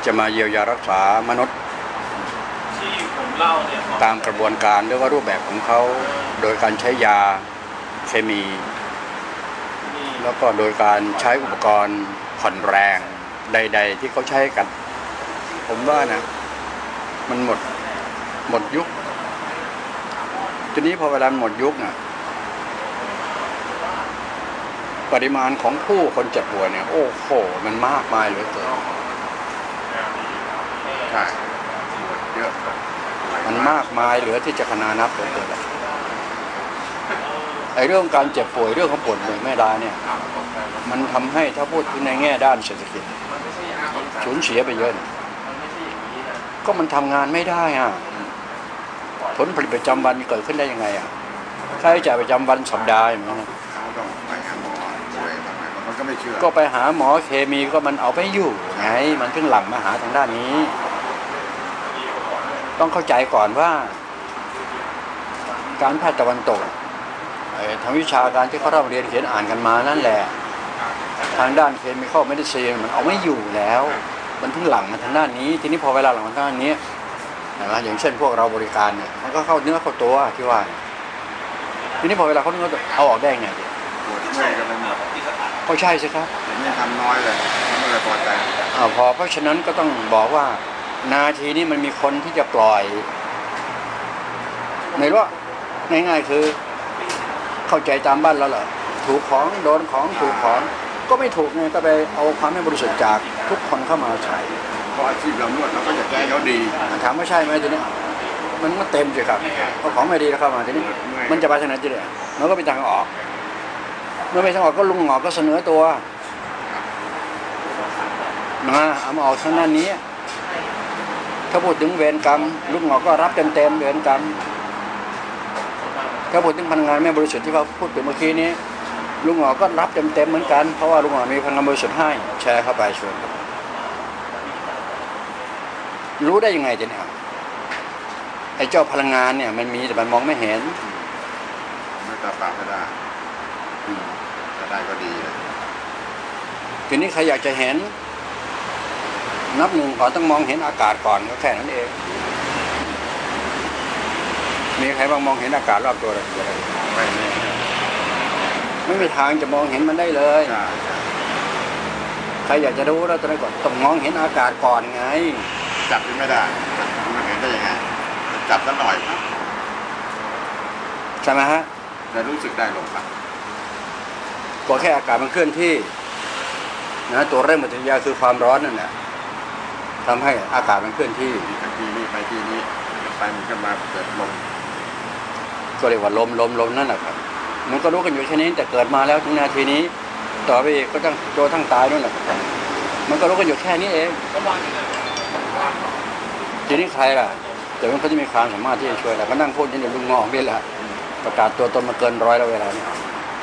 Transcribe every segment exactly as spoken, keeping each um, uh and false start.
จะมาเยียวยารักษามนุษย์ตามกระบวนการหรือว่ารูปแบบของเขาโดยการใช้ยาเคมีแล้วก็โดยการใช้อุปกรณ์ผ่อนแรงใดๆที่เขาใช้กันผมว่านะมันหมดหมดยุคทีนี้พอเวลาหมดยุคนะปริมาณของผู้คนเจ็บป่วยเนี่ยโอ้โหมันมากมายเหลือเกินใช่เยอะมันมากมายเหลือที่จะขนานับเหลือเกินไอ้เรื่องการเจ็บป่วยเรื่องของปวดเมื่อยไม่ได้เนี่ยมันทำให้ถ้าพูดในแง่ด้านเศรษฐกิจสูญเสียไปเยอะก็มันทำงานไม่ได้อ่ะผลผลิตประจำวันเกิดขึ้นได้ยังไงอ่ะค่าใช้จ่ายประจำวันสัปดาห์อย่างนี้นะก็ไปหาหมอเคมีก็มันเอาไปอยู่ไงมันถึงหลั่งมาหาทางด้านนี้ต้องเข้าใจก่อนว่าการแพทย์ตะวันตกทางวิชาการที่เขาเรียนเขียนอ่านกันมานั่นแหละทางด้านเคมีเข้าไม่ได้เซียมันเอาไม่อยู่แล้วมันถึงหลั่งมาทางด้านนี้ทีนี้พอเวลาหลั่งมาทางด้านนี้นะอย่างเช่นพวกเราบริการเนี่ยมันก็เข้าเนื้อเข้าตัวที่ว่าทีนี้พอเวลาเขาเนื้อเอาออกได้ไงปวดเมื่อยกันไปหมดก็ใช่สิครับนี่ทำน้อยเลยไม่เลยพอใจอ่าพอเพราะฉะนั้นก็ต้องบอกว่านาทีนี้มันมีคนที่จะปล่อยในว่าง่ายๆคือเข้าใจตามบ้านแล้วเหรอถูกของโดนของถูกของก็ไม่ถูกไงก็ไปเอาความไม่บริสุทธิ์จากทุกคนเข้ามาใช้เพราะอาชีพเรานวดเราก็อยากให้เขาดีถามว่าใช่ไหมทีนี้มันก็เต็มสิครับเพราะของไม่ดีแล้วเข้ามาทีนี้มันจะไปทางไหนจีเนี่ยมันก็เป็นทางออกเมื่อไม่ทางออกก็ลุงหงอกก็เสนอตัวมาเอามาออกทางด้านนี้ถ้าพูดถึงเวรกรรมลุงหงอกก็รับเต็มเต็มเวรกรรมถ้าพูดถึงพลังงานไม่บริสุทธิ์ที่เราพูดถึงเมื่อกี้นี้ลุงหงอกก็รับเต็มเต็มเหมือนกันเพราะว่าลุงหงอกมีพลังงานบริสุทธิ์ให้แชร์เข้าไปชวนรู้ได้ยังไงจ๊ะเนี่ยไอ้เจ้าพลังงานเนี่ยมันมีแต่มันมองไม่เห็นไม่ตาปากก็ได้ก็ได้ก็ดีเลยทีนี้ใครอยากจะเห็นนับหนึ่งก่อนต้องมองเห็นอากาศก่อนก็แค่นั้นเองมีใครบ้างมองเห็นอากาศรอบตัวอะไรไม่มีไม่มีทางจะมองเห็นมันได้เลยใครอยากจะรู้แล้วตอนนี้ก่อนต้องมองเห็นอากาศก่อนไงจับไม่ได้มันเห็นได้ยังไงจับสักหน่อยใช่ไหมฮะจะรู้สึกได้ลงครับก็แค่อากาศมันเคลื่อนที่นะตัวเร่งปฏิกิริยาคือความร้อนนั่นแหละทำให้อากาศมันเคลื่อนที่ที่นี้ไปที่นี้ไปมันก็มาเกิดลมก็เรียกว่าลมลมลมนั่นแหละครับมันก็รู้กันอยู่แค่นี้แต่เกิดมาแล้วถึงนาทีนี้ต่อไปก็ต้องโจทั้งตายนั่นแหละมันก็รู้กันอยู่แค่นี้เองทีนี้ใครล่ะแต่มันเขาจะมีความสามารถที่จะช่วยแต่ก็นั่งพูดนี่เดี๋ยวลุงงอกนี่แหละประกาศตัวตนมาเกินร้อยแล้วเวลานี้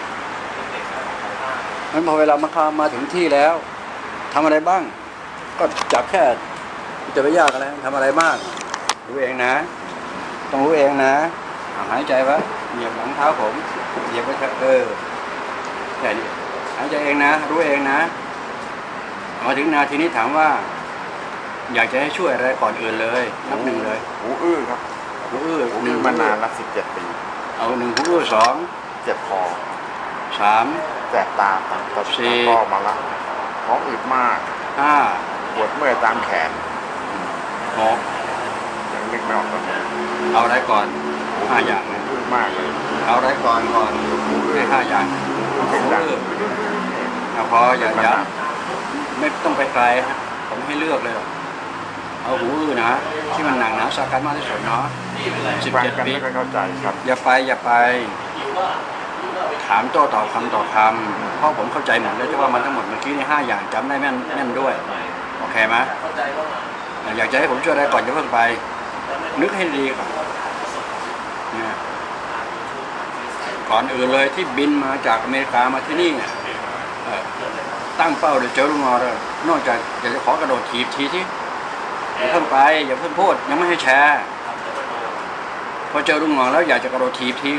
งั้นพอเวลามามาถึงที่แล้วทำอะไรบ้างก็จับแค่จะไปยากอะไรทำอะไรมากรู้เองนะต้องรู้เองนะหายใจวะเหยียบหลังเท้าผมเหยียบไปเถอะเออแค่นี้หายใจเองนะรู้เองนะมาถึงนาทีนี้ถามว่าอยากจะให้ช่วยอะไรก่อนอื่นเลยนับหนึ่งเลยหูอื้อครับหูอื้อหนึ่งมานานละสิบเจ็ดปีเอาหนึ่งหูอื้อสองเจ็บคอสามแสบตาตับสี่ก็มาละท้องอืดมากห้าปวดเมื่อยตามแขนหกยังนึกไม่ออกตอนนี้เอาอะไรก่อนห้าอย่างเลยอื้อมากเลยเอาอะไรก่อนก่อนหูอื้อห้าอย่างหูอื้อพออย่าอย่าไม่ต้องไปไกลฮะผมให้เลือกเลยเอาหูอื้อนะที่มันหนักหนาสาหัสมากที่สุดเนาะสิบเจ็ดปีไม่เข้าใจครับอย่าไปอย่าไปถามโต้ตอบคำต่อคำเพราะผมเข้าใจหมดเลยที่ว่ามันทั้งหมดเมื่อกี้นี่ห้าอย่างจำได้แม่นแม่นด้วยโอเคไหมอยากจะให้ผมช่วยอะไรก่อนจะเพิ่งไปนึกให้ดีก่อนเนี่ยก่อนอื่นเลยที่บินมาจากอเมริกามาที่นี่เนี่ยตั้งเป้าเดี๋ยวเจอลุงงอเลยนอกจากอยากจะขอกระโดดถีบทีที่อย่าเพิ่งไปอย่าเพิ่งพูดยังไม่ให้แชร์พอเจอลุงงอแล้วอยากจะกระโดดถีบที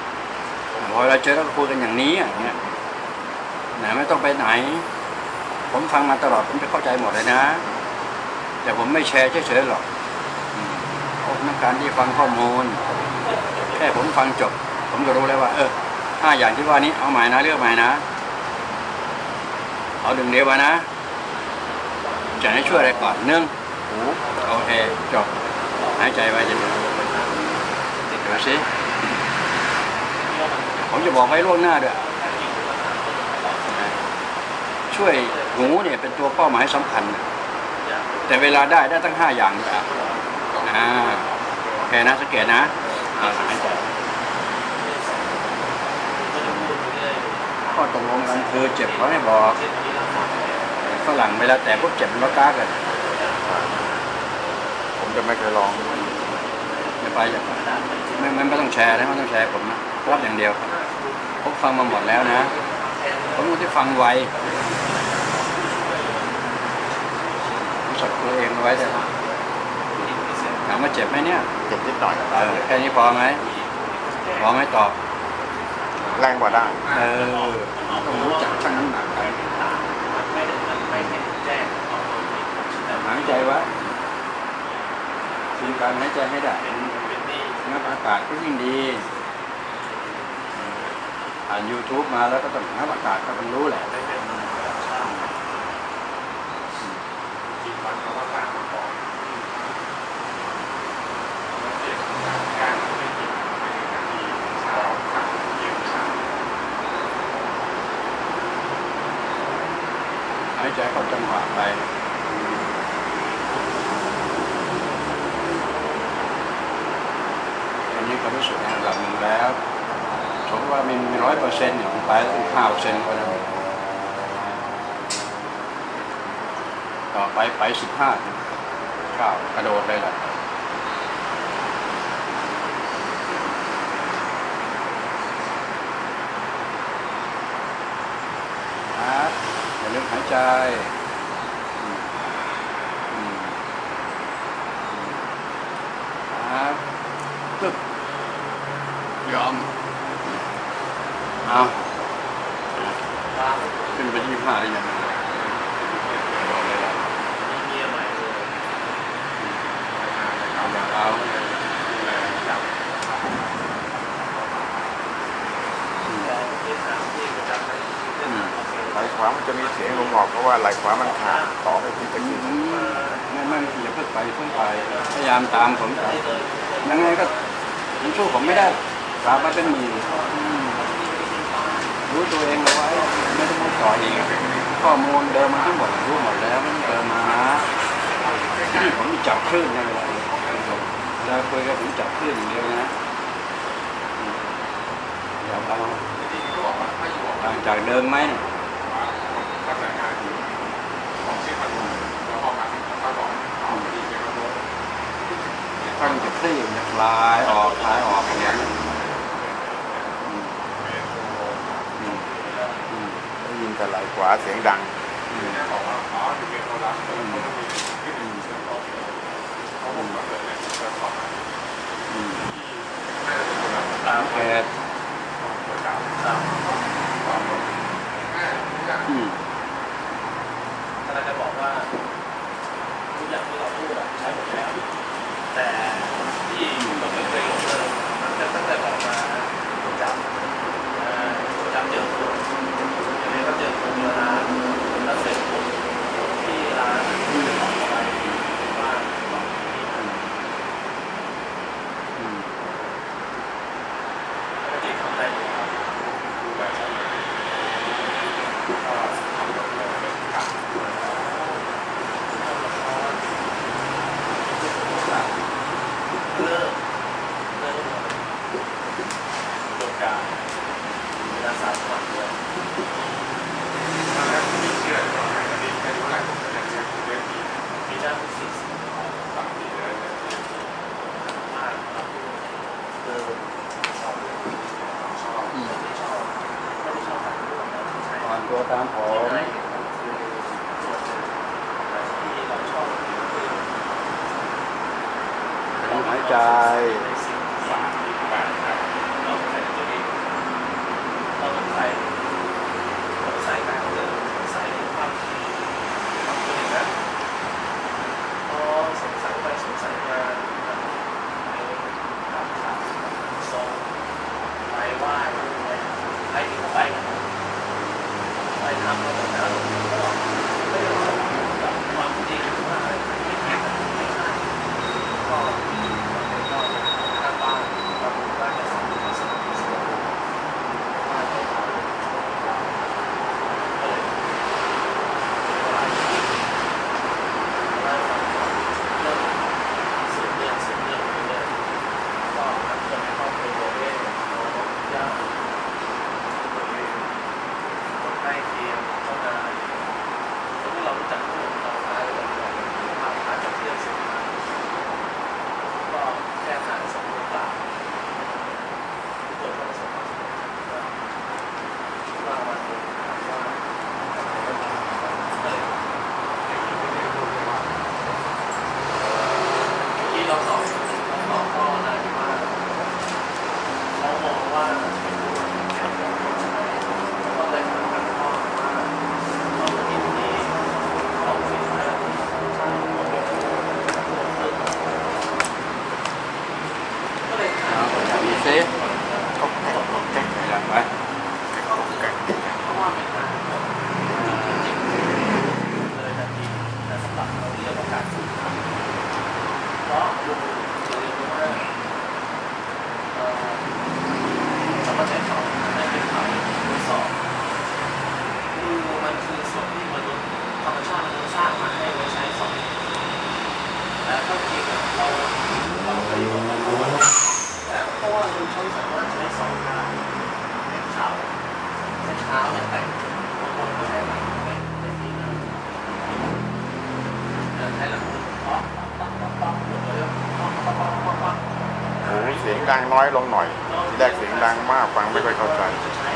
พอเราเจอแล้วก็คุยกันอย่างนี้อย่างเงี้ยไหนไม่ต้องไปไหนผมฟังมาตลอดผมจะเข้าใจหมดเลยนะแต่ผมไม่แชร์เฉยๆหรอกผมต้องการที่ฟังข้อมูลแค่ผมฟังจบผมก็รู้แล้วว่าเออห้าอย่างที่ว่านี้เอาใหม่นะเลือกใหม่นะเอาดึงเดียวมานะจะให้ช่วยอะไรก่อนหนึ่งหูโอเคจบหายใจไว้จะดูดูสิผมจะบอกไว้ล่วงหน้าด้วยช่วยหูเนี่ยเป็นตัวเป้าหมายสำคัญแต่เวลาได้ได้ตั้งห้าอย่างด้วยอ่าโอเคนะสังเกตนะหายใจข้อตกลงกันคือเจ็บเขาให้บอกฝรั่งเวลาแต่พวกเจ็บมันก็กล้าเกิดผมจะไม่เคยลองอย่าไปอย่าไปไม่ไม่ไม่ต้องแชร์นะไม่ต้องแชร์ผมนะรับอย่างเดียวผมฟังมาหมดแล้วนะผมรู้ที่ฟังไวผมสดตัวเองไว้แต่ถามว่าเจ็บไหมเนี่ยเจ็บนิดหน่อยเออแค่นี้พอไหมพอไหมตอบแรงกว่าได้เออต้องรู้จักชั่งน้ำหนักกันหายใจไว้คือการหายใจให้ได้งับอากาศก็ยิ่งดีอ่าน ยูทูบ มาแล้วก็ต้องงับอากาศก็ต้องรู้แหละหายใจเข้าจังหวะไปอันนี้ก็รู้สึกในระดับหนึ่งแล้วผมว่ามีร้อยเปอร์เซ็นต์อย่างไปแล้วอีกห้าเปอร์เซ็นต์ก็ได้ต่อไปไปสิบห้าข้าวกระโดดเลยแหละครับอย่าลืมหายใจครับปึ๊บยอมเอาขึ้นไปยี่สิบห้าได้ยังไงบอกเลยละเอาแบบเอาไหล่ขวามันจะมีเสียงลงออกเพราะว่าไหล่ขวามันขาดต่อไปที่ตะกี้ไม่ไม่อย่าเพิ่งไปเพิ่งไปพยายามตามผมไปยังไงก็ผมสู้ผมไม่ได้ตามมาเป็นหมื่นรู้ตัวเองเอาไว้ไม่ต้องมาต่อเองข้อมูลเดิมมาทั้งหมดรู้หมดแล้วไม่ต้องเติมมาที่ผมจับคลื่นนะเวลาเวลาคุยกับผมจับคลื่นอย่างเดียวนะอย่าเอาต่างจากเดิมไหมถ้ามันจะคลี่มันจะคลายออกคลายออกอย่างนี้ได้ยินแต่ไหล่ขวาเสียงดังสามแปดอืมท่านจะบอกว่าทุกอย่างที่เราพูดใช้หมดแล้วแต่ที่เราไม่เคยลงเลยมันจะตั้งแต่ออกมาจำจำเจอคนอย่างนี้ก็เจอคนเวลาแล้วเสร็จปุ๊บที่ร้านที่ออกไปบ้านก็ที่ทำได้ดีครับเลิกเลิกโดนการเวลาสามวันด้วยมีเชื่อว่าอันนี้แค่เท่าไหร่ผมจะเชื่อเรื่องนี้มีด้านสี่สิบสามปีเลยมากครับเลิกชอบชอบไม่ชอบไม่ได้ชอบแบบอ่อนตัวตามผมที่เราชอบหายใจเราต้องใส่ต้องใส่การเดินใส่ความดังน้อยลงหน่อยทีแรกเสียงดังมากฟังไม่ค่อยเข้าใจ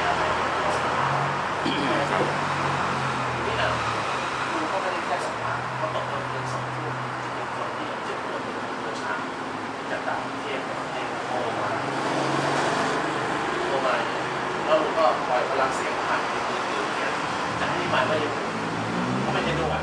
แล้วลุงก็ปล่อยพลังเสียงผ่านมือถือเนี่ยจะให้หมายว่าอย่างไรก็ไม่ใช่ด้วย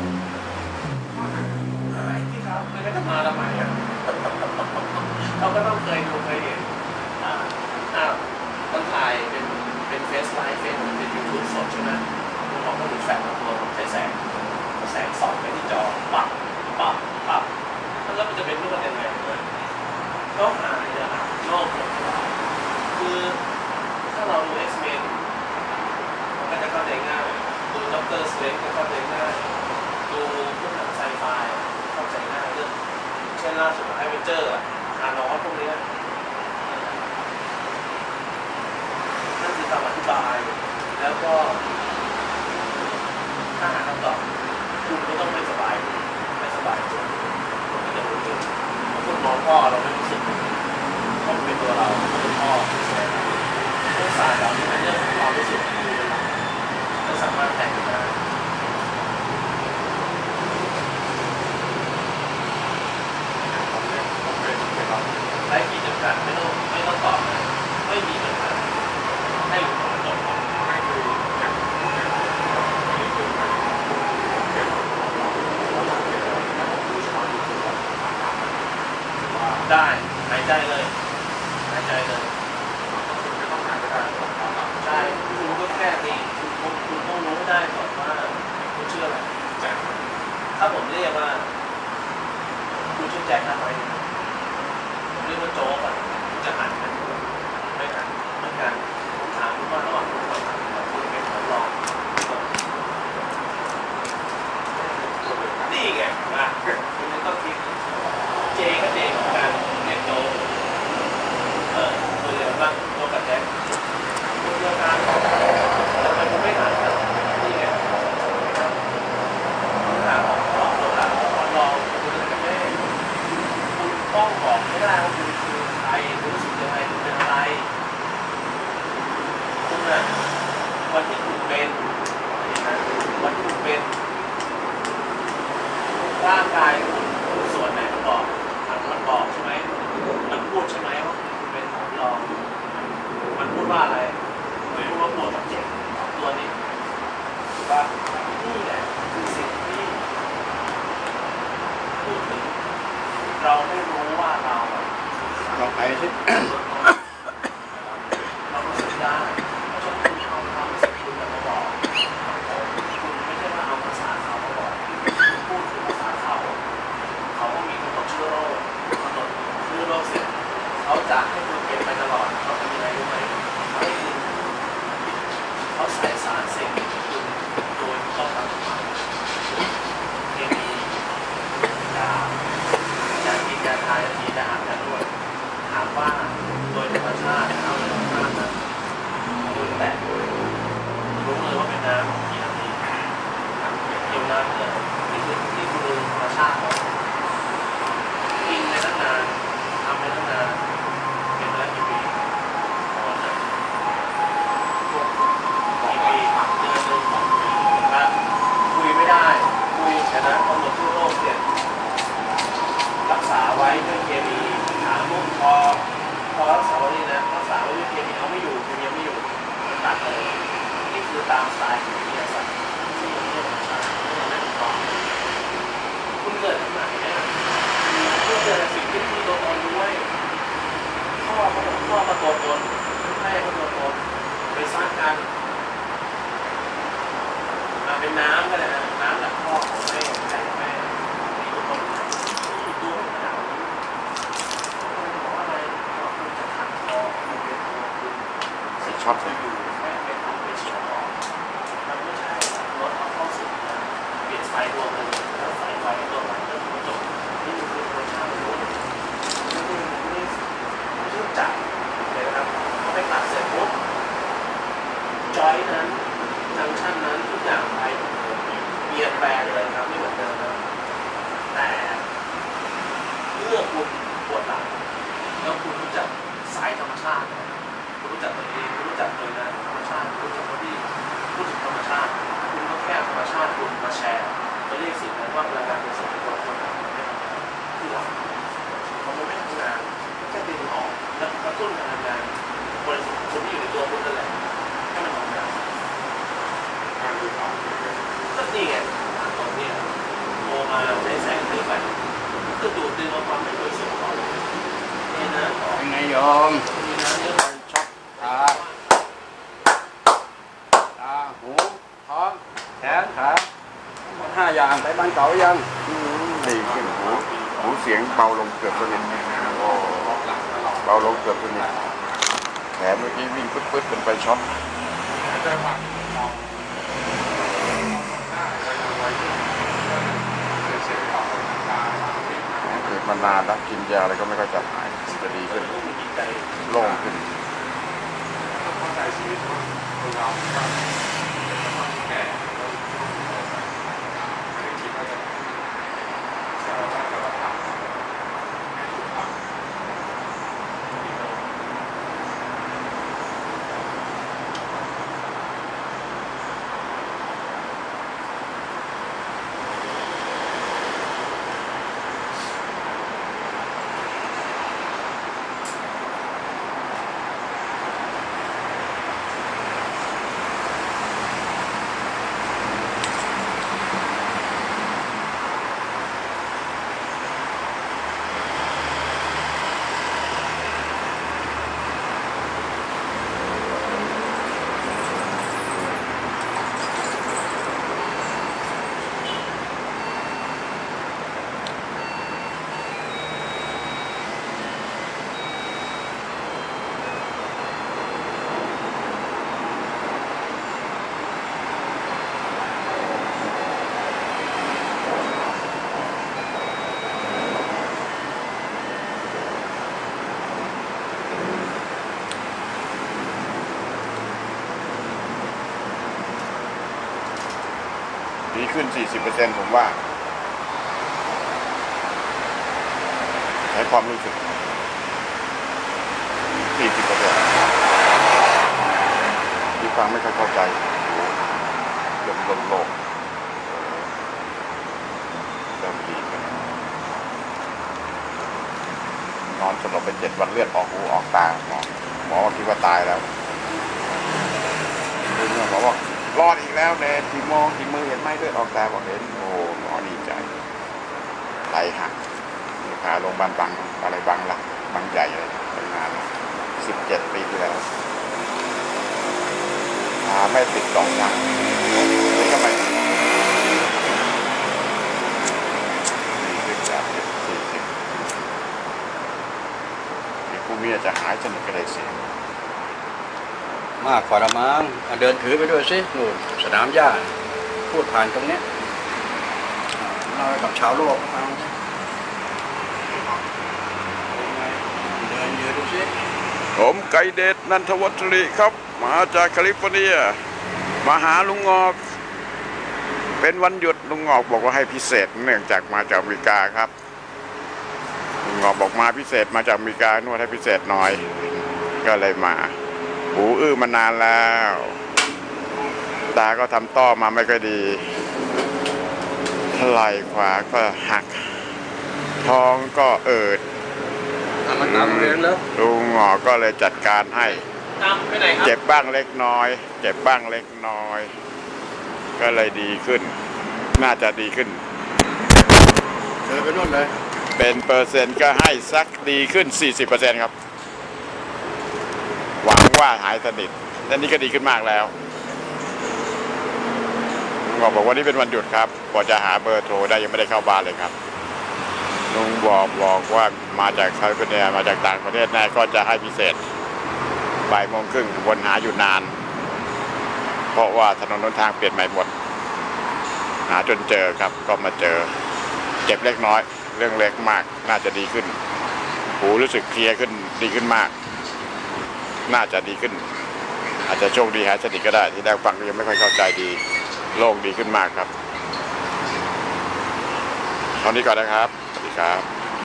อะไรที่เขาไม่ได้มาทำไมอ่ะเขาก็ต้องเคยดูเคยเห็นอ่าอ่ามันถ่ายเป็นเป็นเฟซไลฟ์เฟซเป็นยูทูบสดใช่ไหมลุงบอกว่าหนูแฝงตัวผมใช้แสงแสงส่องไปที่จอปับปับปับแล้วมันจะเป็นรูปยังไงเนี่ยก็หายอะครับโลกหมดคือถ้าเราดู X-Men มันก็จะเข้าใจง่ายดูด็อกเตอร์สเตรนจ์ก็เข้าใจง่ายดูพวกหนังไซไฟเข้าใจง่ายเรื่องเช่นล่าสุดไอเวนเจอร์อานอสพวกนี้นั่นคือคำอธิบายแล้วก็ถ้าหาคำตอบคุณก็ต้องไม่สบายไม่สบายตัวคุณก็จะรู้เรื่องคุณมองพ่อเราไม่รู้สึกเขาเป็นตัวเราเป็นพ่อเป็นแม่ตัวศาสตร์เราที่เป็นเรื่องความรู้สึกที่ไม่สามารถแต่งได้ไร้ขีดจำกัดไม่ต้องไม่ต้องตอบนะไม่มีปัญหาให้หลุดออกมาจบไม่คือได้หายใจเลยหายใจเลยใช่คุณก็แค่นี้คุณคุณต้องรู้ได้ก่อนว่าคุณชื่ออะไรถ้าผมเรียกว่าคุณชื่อแจ็คนะไปผมเรียกว่าโจ๊กอ่ะคุณจะหันกันไม่หันเหมือนกันผมถามคุณว่าระหว่างคุณกับคุณเป็นทดลองนี่ไงมาคุณต้องคิดเจก็เจเหมือนกันเรียกโจ๊กเออตัวเดียวกันโจ๊กกับแจ็คตัวเดียวกันทำไมคุณไม่หันกันนี่ไงถามของลองตัวละทดลองคุณจะกันแน่คุณต้องบอกไม่ได้ว่าคุณคือใครคุณรู้สึกยังไงคุณเป็นอะไรคุณน่ะวันที่คุณเป็นวันที่คุณเป็นร่างกายคุณส่วนไหนมันบอกมันบอกใช่ไหมมันพูดใช่ไหมว่าคุณเป็นของลองมันพูดว่าอะไรไม่รู้ว่าปวดกับเจ็บตัวนี้ถูกป่ะนี่แหละคือสิ่งที่พูดถึงเราไม่รู้ว่าเราลองไปสิเรารู้สึกได้เพราะฉะนั้นคุณเอาความรู้สึกคุณมาบอกคุณไม่ใช่ว่าเอาภาษาเขามาบอกพูดถึงภาษาเขาเขาก็มีกำหนดเชื้อโรคกำหนดเชื้อโรคเสร็จเขาจะให้คุณเก็บไปตลอดเขาทำยังไงรู้ไหมเขาให้คุณเขาใส่สารเสพติดคุณโดยต้องทำทุกวันเคมียาอยากกินยาทายกินยาอาบน้ำด้วยถามว่าโดยธรรมชาติเอาธรรมชาตินะมือแตะรู้เลยว่าเป็นน้ำกี่นาทีเกี่ยวน้ำเลยนี่คือนี่คือธรรมชาติของกินไปตั้งนานทำไปตั้งนานเป็นไปแล้วกี่ปีพอจะกี่ปีเดือนหนึ่งสองปีนะคุยไม่ได้คุยแต่นั้นกำหนดชื่อโรคเสร็จรักษาไว้ด้วยเคมีหามุกพอพอรักษาไว้นะรักษาไว้ด้วยเคมีเอาไม่อยู่เคมีไม่อยู่ตัดเลยนี่คือตามสไตล์ของวิทยาศาสตร์ที่เรียกว่าไม่ถูกต้องคุณเกิดที่ไหนเนี่ยคุณเกิดสิ่งที่มีตัวตนด้วยพ่อเขาบอกพ่อมาตัวตนแม่ก็ตัวตนไปสร้างกันเป็นน้ำก็ได้นะน้ำจากพ่อของแม่ใช่แม่มีตัวตนมีตัวไม่ขนาดนี้บอกว่าอะไรว่าคุณจะขัดคอคุณเป็นตัวคุณสิช็อตอยู่แม่เป็นทำเป็นช็อตออกมันไม่ใช่รถเอาเข้าสู่นะเปลี่ยนไฟดวงหนึ่งแล้วใส่ไฟตัวใหม่แล้วถึงจบนี่คือธรรมชาติรู้ไม่ได้ไม่ได้ไม่ได้จับเลยนะครับเขาไปตัดเสร็จปุ๊บจอยนั้นจังชั่นนั้นทุกอย่างไปเปลี่ยนแปลงเลยครับไม่เหมือนเดิมนะแต่เมื่อคุณปวดหลังแล้วคุณรู้จักสายธรรมชาติคุณรู้จักตัวเองคุณรู้จักตัวงานธรรมชาติคุณรู้จักตัวที่พูดถึงธรรมชาติคุณก็แค่ธรรมชาติคุณมาแชร์จะเรียกสิ่งนั้นว่าพลังงานเป็นสิ่งที่ตัวคนทำไม่ทำงานที่หลังพอมันไม่ทำงานแค่ดึงออกแล้วกระตุ้นการทำงานบริสุทธิ์คนที่อยู่ในตัวคุณนั่นแหละให้มันทำงานก็นี่ไงตอนนี้โมมาใช้แสงขึ้นไปก็ดูดดึงเอาความไม่บริสุทธิ์ของเรานี่นะยังไงโยมมีน้ำเยอะช็อกตาตาหูท้องแขนขาหมดห้าอย่างไปบ้านเก่ายังดีขึ้นหูหูเสียงเบาลงเกือบสนิทเบาลงเกือบสนิทแขนเมื่อกี้วิ่งปึ๊ดๆเป็นไปช็อตเกิดมานานแล้วกินยาอะไรก็ไม่ค่อยจะหายจะดีขึ้นโล่งขึ้นดีขึ้น สี่สิบเปอร์เซ็นต์ ผมว่าใช้ความรู้สึก สี่สิบเปอร์เซ็นต์ ที่ฟังไม่ค่อยเข้าใจเริ่มโล่งๆเริ่มดีขึ้นนอนสลบไปเจ็ดวันเลือดออกหูออกตาหมอหมอคิดว่าตายแล้วหมอบอกรอดอีกแล้วเดชที่มองที่มือเห็นไหมด้วยออกตาบอกเห็นโอ้หมอดีใจไตหักพาโรงพยาบาลบางอะไรบางหลักบางใหญ่เลยไปนานสิบเจ็ดปีที่แล้วพาไม่ติดสองอย่างนี่ก็ไม่ดีขึ้นจากสี่สิบที่ผู้มีจะหายสนิทก็เลยเสียมากกว่าละมั้งเดินถือไปด้วยสินู่นสนามหญ้าพูดผ่านตรงเนี้ยเรากับชาวโลกฟังเดินยืนดูสิผมไก่เดชนันทวัชรีครับมาจากแคลิฟอร์เนียมาหาลุงงอกเป็นวันหยุดลุงงอกบอกว่าให้พิเศษเนื่องจากมาจากอเมริกาครับลุงงอกบอกมาพิเศษมาจากอเมริกานวดให้พิเศษหน่อยก็เลยมาหูอื้อมานานแล้วตาก็ทำต้อมาไม่ค่อยดีไหล่ขวาก็หักท้องก็เอิดมันตามเรียนแล้วลุงหงอก็เลยจัดการให้เจ็บบ้างเล็กน้อยเจ็บบ้างเล็กน้อยก็เลยดีขึ้นน่าจะดีขึ้นเดินไปนู่นเลยเป็นเปอร์เซ็นต์ก็ให้สักดีขึ้น สี่สิบเปอร์เซ็นต์ ครับหวังว่าหายสนิทและนี่ก็ดีขึ้นมากแล้วลุงบอกว่านี่เป็นวันหยุดครับพอจะหาเบอร์โทรได้ยังไม่ได้เข้าบ้านเลยครับลุงบอกบอกว่ามาจากแคลิฟอร์เนียมาจากต่างประเทศแน่ก็จะให้พิเศษบ่ายโมงครึ่งวนหาอยู่นานเพราะว่าถนนหนทางเปลี่ยนใหม่หมดหาจนเจอครับก็มาเจอเจ็บเล็กน้อยเรื่องเล็กมากน่าจะดีขึ้นหูรู้สึกเคลียร์ขึ้นดีขึ้นมากน่าจะดีขึ้นอาจจะโชคดีหายสนิทก็ได้ที่แรกฟังก็ยังไม่ค่อยเข้าใจดีโล่งดีขึ้นมากครับเท่านี้ก่อนนะครับสวัสดีครับ